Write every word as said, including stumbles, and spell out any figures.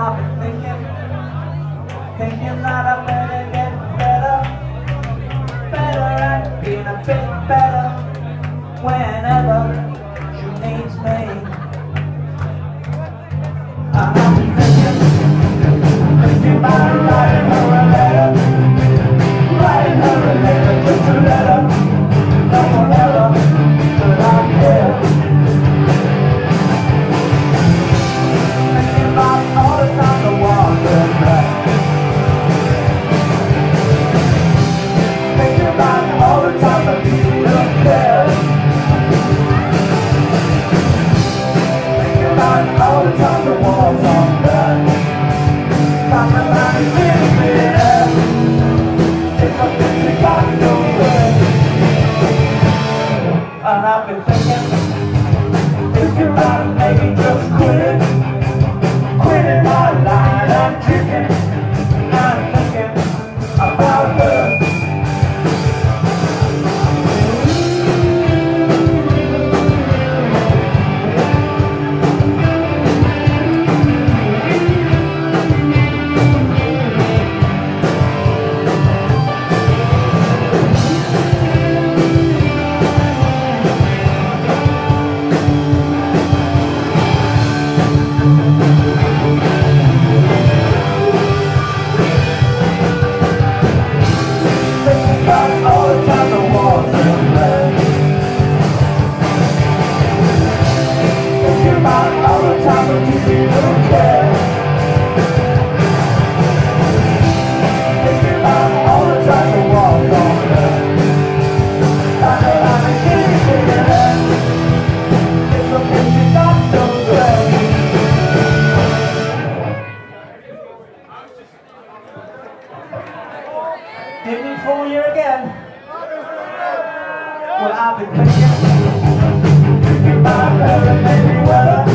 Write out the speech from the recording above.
I've been thinking, thinking that I better get better, better at being a bit better whenever she needs me. And I've been thinking, thinking about writing her a letter, writing her a letter, just a letter, no one ever could I care. Thinking about all the time I wanted back. Thinking about all the time I didn't care. Thinking about all the time the walls on back. Got my mind in the air. It's a busy got no way. And I've been thinking, thinking about maybe just quitting, quitting my line and drinking, and thinking about her. Didn't fool you again. Well, I've been thinking, thinking about her and maybe whether